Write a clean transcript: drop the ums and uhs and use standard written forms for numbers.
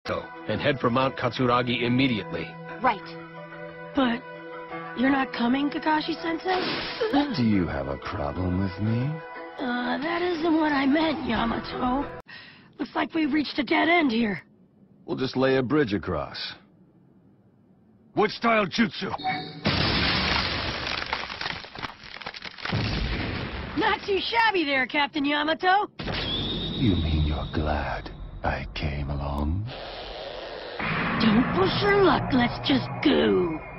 and head for Mount Katsuragi immediately. Right. But you're not coming, Kakashi-sensei? Do you have a problem with me? That isn't what I meant, Yamato. Looks like we've reached a dead end here. We'll just lay a bridge across. What style jutsu? Not too shabby there, Captain Yamato. You mean you're glad I came along? Don't push your luck, let's just go.